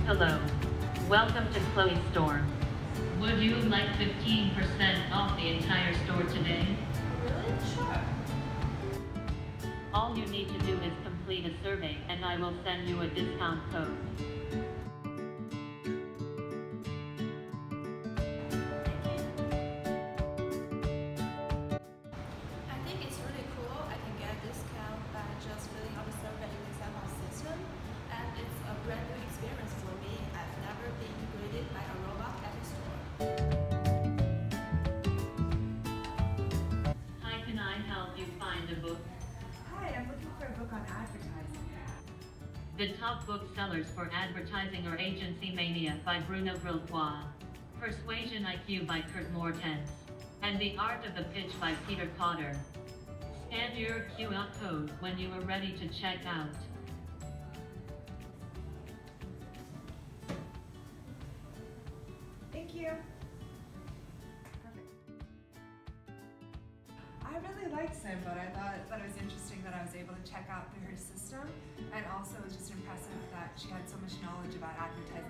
Hello. Welcome to Chloe's store. Would you like 15% off the entire store today? Really? Sure. All you need to do is complete a survey and I will send you a discount code. I think it's really cool. I can get a discount by just filling out the survey in the Sanbot system. And it's a brand new experience for me. I've never been greeted by a robot at the store. Hi, can I help you find a book? Hi, I'm looking for a book on advertising. The top booksellers for advertising are Agency Mania by Bruno Grillois, Persuasion IQ by Kurt Mortens, and The Art of the Pitch by Peter Cotter. Scan your QR code when you are ready to check out. Thank you. Perfect. I really liked Sanbot. I thought it was interesting that I was able to check out through her system, and also it was just impressive that she had so much knowledge about advertising